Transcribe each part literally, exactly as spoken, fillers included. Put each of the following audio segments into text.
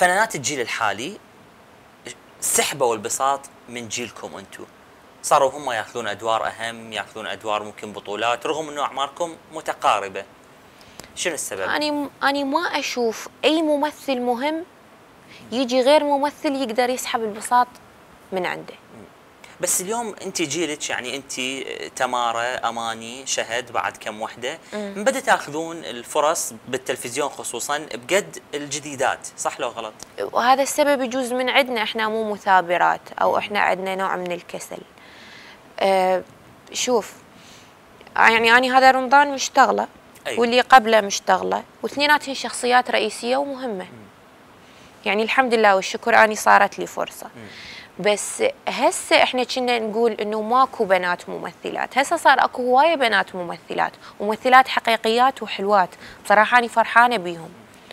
فنانات الجيل الحالي سحبوا البساط من جيلكم انتم، صاروا هم ياخذون ادوار اهم، ياخذون ادوار ممكن بطولات، رغم انه اعماركم متقاربه. شنو السبب؟ أنا أنا ما أشوف أي ممثل مهم يجي غير ممثل يقدر يسحب البساط من عنده. بس اليوم انت جيلك، يعني انت تمارا، اماني، شهد، بعد كم وحده من بدا تاخذون الفرص بالتلفزيون خصوصا بقد الجديدات، صح لو غلط؟ وهذا السبب يجوز من عندنا، احنا مو مثابرات او احنا عندنا نوع من الكسل. أه شوف، يعني أنا هذا رمضان مشتغله، أيوة. واللي قبله مشتغله، واثنيناتهم شخصيات رئيسيه ومهمه. مم. يعني الحمد لله والشكر اني صارت لي فرصه. مم. بس هسه احنا كنا نقول انه ماكو بنات ممثلات، هسه صار اكو هوايه بنات ممثلات وممثلات حقيقيات وحلوات، بصراحه انا فرحانه بيهم.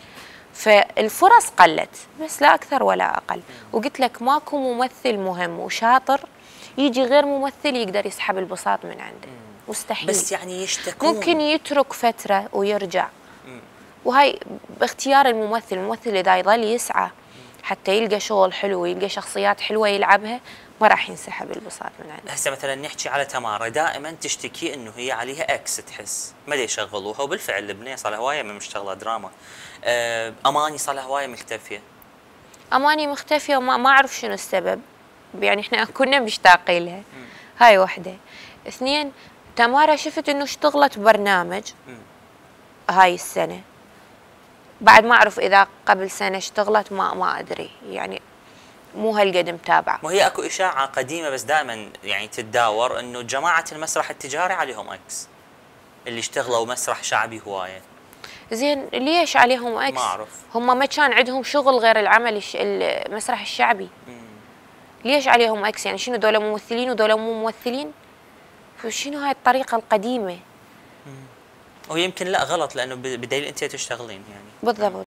فالفرص قلت بس لا اكثر ولا اقل، وقلت لك ماكو ممثل مهم وشاطر يجي غير ممثل يقدر يسحب البساط من عنده، مستحيل. بس يعني يشتكون، ممكن يترك فتره ويرجع. مم. وهاي باختيار الممثل، الممثل اذا يظل يسعى حتى يلقى شغل حلو ويلقى شخصيات حلوه يلعبها ما راح ينسحب البساط من عنده. هسه مثلا نحكي على تمارا، دائما تشتكي انه هي عليها اكس، تحس ما يشغلوها، وبالفعل البنيه صار لها هوايه من مشتغله دراما. آه اماني صار لها هوايه مختفيه. اماني مختفيه وما ما اعرف شنو السبب، يعني احنا كنا مشتاقين لها. هاي وحده. اثنين، تمارا شفت انه اشتغلت برنامج م. هاي السنه، بعد ما اعرف اذا قبل سنه اشتغلت، ما ما ادري، يعني مو هالقد متابعه. وهي اكو اشاعه قديمه بس دائما يعني تتداور انه جماعه المسرح التجاري عليهم اكس، اللي اشتغلوا مسرح شعبي هوايه. زين ليش عليهم اكس؟ ما اعرف، هم ما كان عندهم شغل غير العمل المسرح الشعبي. مم. ليش عليهم اكس؟ يعني شنو دول ممثلين ودول مو ممثلين؟ شنو هاي الطريقه القديمه؟ مم. ويمكن لا غلط، لانه بدليل انت تشتغلين يعني. بالضبط.